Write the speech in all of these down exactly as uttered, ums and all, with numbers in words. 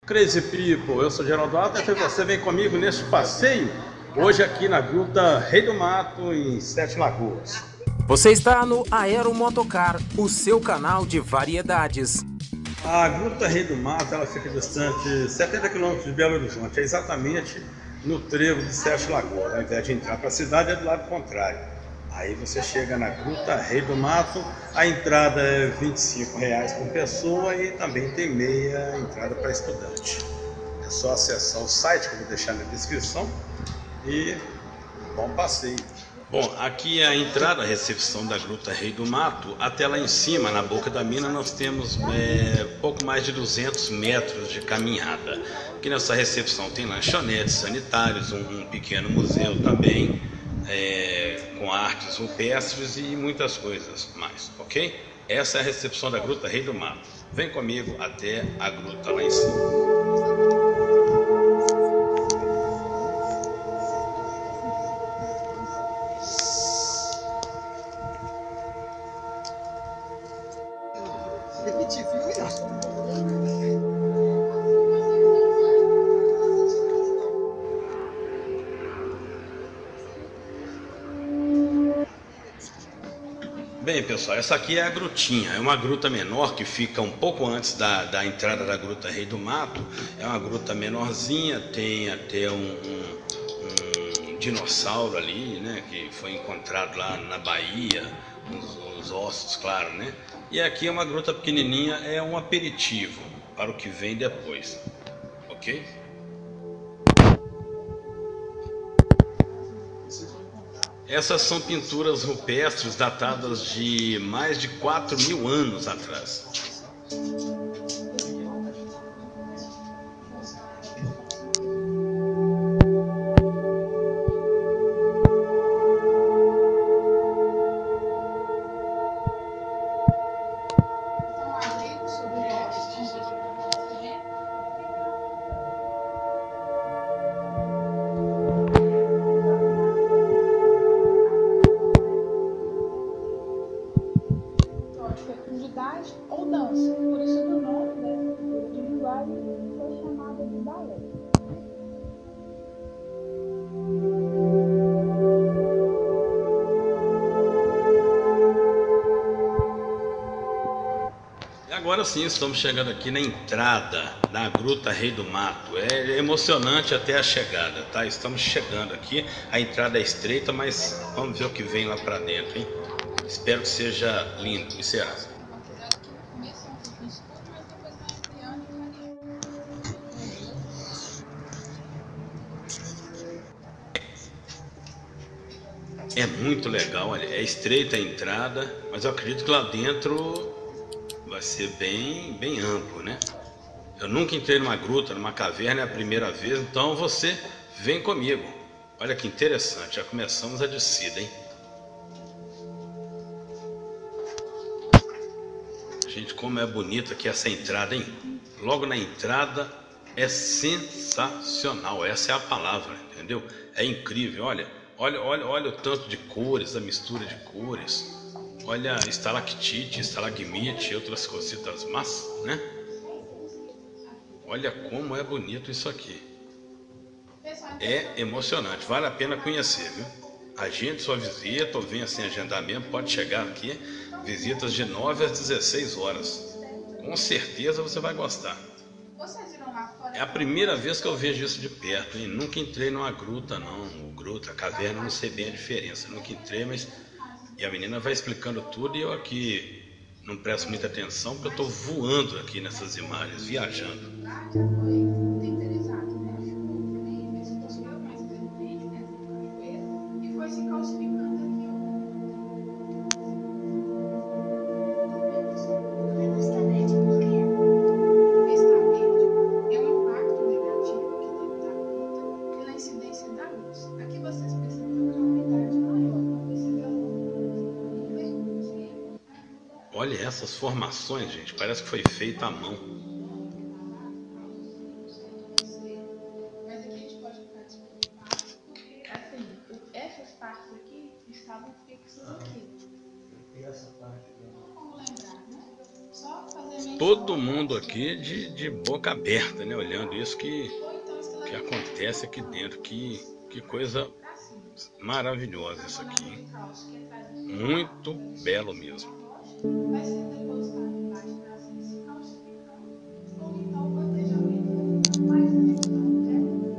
Crazy People, eu sou Geraldo Alves e você vem comigo neste passeio, hoje aqui na Gruta Rei do Mato, em Sete Lagoas. Você está no Aero Motocar, o seu canal de variedades. A Gruta Rei do Mato, ela fica distante setenta quilômetros de Belo Horizonte, é exatamente no trevo de Sete Lagoas. Ao invés de entrar para a cidade, é do lado contrário. Aí você chega na Gruta Rei do Mato, a entrada é vinte e cinco reais por pessoa e também tem meia entrada para estudante. É só acessar o site que eu vou deixar na descrição e bom passeio. Bom, aqui é a entrada, a recepção da Gruta Rei do Mato. Até lá em cima, na boca da mina, nós temos é, pouco mais de duzentos metros de caminhada. Aqui nessa recepção tem lanchonetes, sanitários, um, um pequeno museu também, é, com artes rupestres e muitas coisas mais, ok? Essa é a recepção da Gruta Rei do Mato. Vem comigo até a gruta lá em cima. Bem, pessoal, essa aqui é a grutinha. É uma gruta menor que fica um pouco antes da, da entrada da Gruta Rei do Mato. É uma gruta menorzinha, tem até um, um, um dinossauro ali, né, que foi encontrado lá na Bahia, os, os ossos, claro, né? E aqui é uma gruta pequenininha, é um aperitivo para o que vem depois, ok? Essas são pinturas rupestres datadas de mais de quatro mil anos atrás. Fecundidade ou dança, por isso que o nome dessa figura de linguagem foi chamada de balé. E agora sim, estamos chegando aqui na entrada da Gruta Rei do Mato. É emocionante até a chegada, tá? Estamos chegando aqui, a entrada é estreita, mas vamos ver o que vem lá para dentro, hein? Espero que seja lindo, e será. É muito legal, olha, é estreita a entrada, mas eu acredito que lá dentro vai ser bem, bem amplo, né? Eu nunca entrei numa gruta, numa caverna, é a primeira vez, então você vem comigo. Olha que interessante, já começamos a descida, hein? Gente, como é bonita aqui essa entrada, hein? Logo na entrada é sensacional, essa é a palavra, entendeu? É incrível, olha, olha, olha, olha o tanto de cores, a mistura de cores. Olha, estalactite, estalagmite e outras cositas más, né? Olha como é bonito isso aqui. É emocionante, vale a pena conhecer, viu? Agende sua visita ou venha sem agendamento, pode chegar aqui. Visitas de nove às dezesseis horas. Com certeza você vai gostar. É a primeira vez que eu vejo isso de perto, hein? Nunca entrei numa gruta, não. Gruta, caverna, não sei bem a diferença. Nunca entrei, mas... E a menina vai explicando tudo e eu aqui não presto muita atenção porque eu estou voando aqui nessas imagens, viajando. Olha essas formações, gente, parece que foi feita à mão. Mas aqui a gente pode ficar assim, essas partes aqui estavam fixas aqui. E essa parte aqui? Como lembrar, né? Só fazer todo mundo aqui de, de boca aberta, né? Olhando isso que, que acontece aqui dentro. Que, que coisa maravilhosa isso aqui, hein? Muito belo mesmo. Vai ser depositado embaixo trazendo esse calcificante ou então o bandejamento mais adicional, né?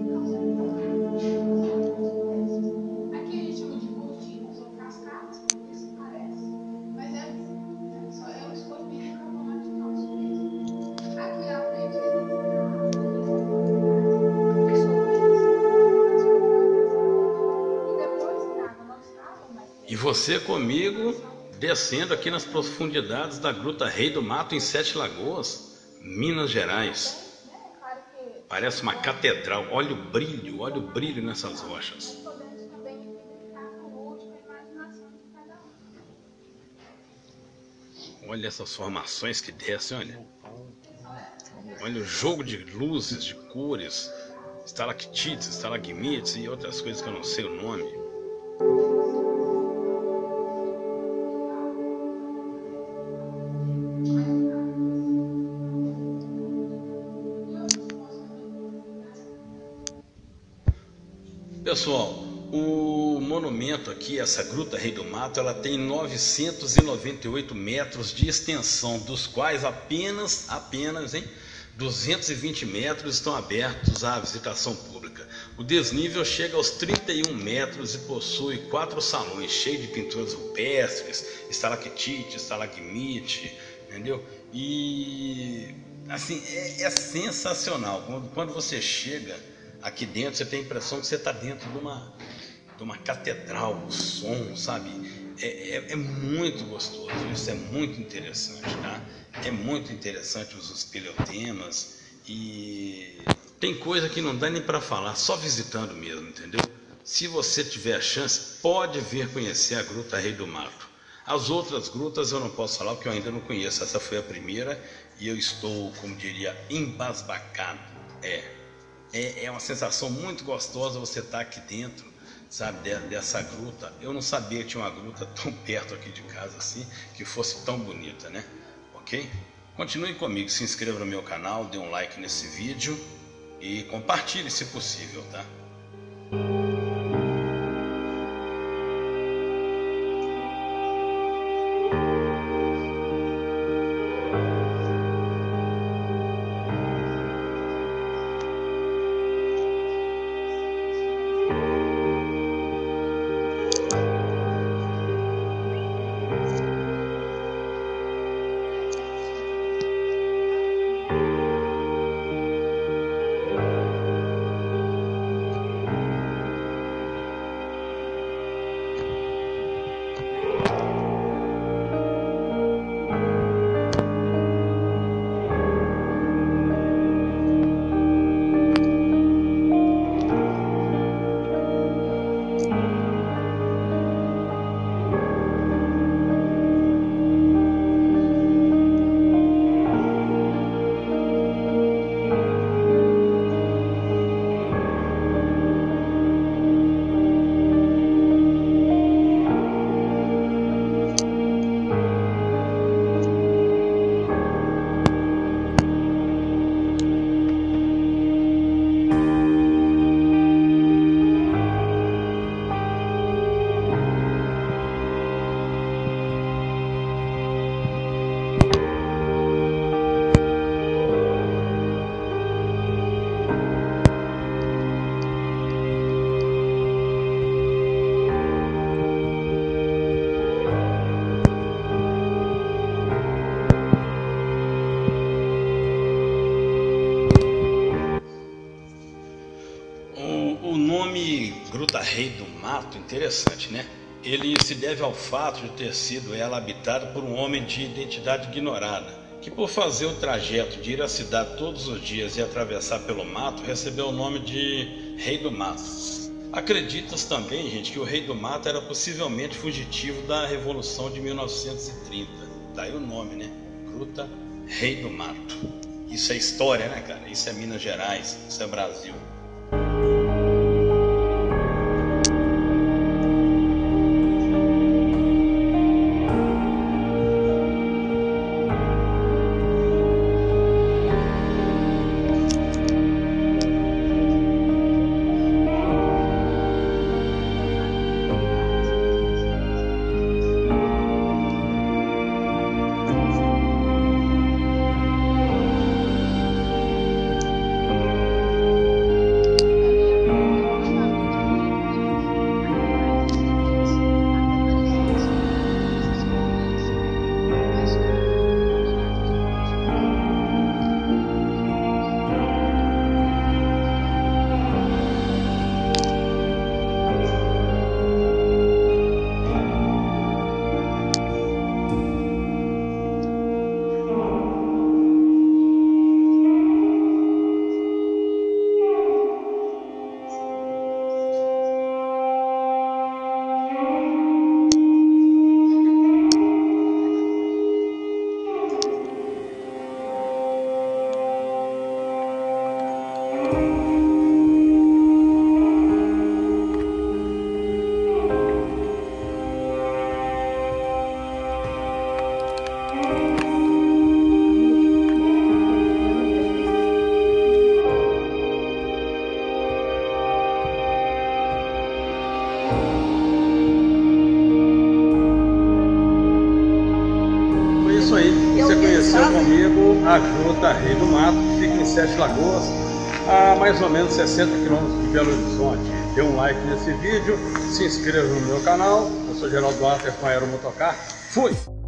Aqui a gente chama de cortinas ou cascatas, porque isso parece, mas é, é só é um escorrimento de carbonato de cálcio mesmo. Aqui à frente e depois que a água não estava mais. E você comigo descendo aqui nas profundidades da Gruta Rei do Mato em Sete Lagoas, Minas Gerais. Parece uma catedral. Olha o brilho, olha o brilho nessas rochas. Olha essas formações que descem, olha. Olha o jogo de luzes, de cores, estalactites, estalagmites e outras coisas que eu não sei o nome. Pessoal, o monumento aqui, essa Gruta Rei do Mato, ela tem novecentos e noventa e oito metros de extensão, dos quais apenas, apenas, hein, duzentos e vinte metros estão abertos à visitação pública. O desnível chega aos trinta e um metros e possui quatro salões cheios de pinturas rupestres, estalactite, estalagmite, entendeu? E assim, é, é sensacional. Quando, quando você chega aqui dentro, você tem a impressão que você está dentro de uma, de uma catedral, o som, sabe? É, é, é muito gostoso, isso é muito interessante, tá? É muito interessante os espeleotemas e tem coisa que não dá nem para falar, só visitando mesmo, entendeu? Se você tiver a chance, pode vir conhecer a Gruta Rei do Mato. As outras grutas eu não posso falar porque eu ainda não conheço, essa foi a primeira e eu estou, como diria, embasbacado. É. É, é uma sensação muito gostosa você estar aqui dentro, sabe, de, dessa gruta. Eu não sabia que tinha uma gruta tão perto aqui de casa assim, que fosse tão bonita, né? Ok? Continue comigo, se inscreva no meu canal, dê um like nesse vídeo e compartilhe se possível, tá? Gruta Rei do Mato, interessante, né? Ele se deve ao fato de ter sido ela habitada por um homem de identidade ignorada, que por fazer o trajeto de ir à cidade todos os dias e atravessar pelo mato, recebeu o nome de Rei do Mato. Acredita-se também, gente, que o Rei do Mato era possivelmente fugitivo da Revolução de mil novecentos e trinta. Daí o nome, né? Gruta Rei do Mato. Isso é história, né, cara? Isso é Minas Gerais, isso é Brasil. isso aí. Você conheceu comigo a Gruta Rei do Mato, que fica em Sete Lagoas, a mais ou menos sessenta quilômetros de Belo Horizonte. Dê um like nesse vídeo, se inscreva no meu canal. Eu sou Geraldo Walter com a Aero Motocar. Fui!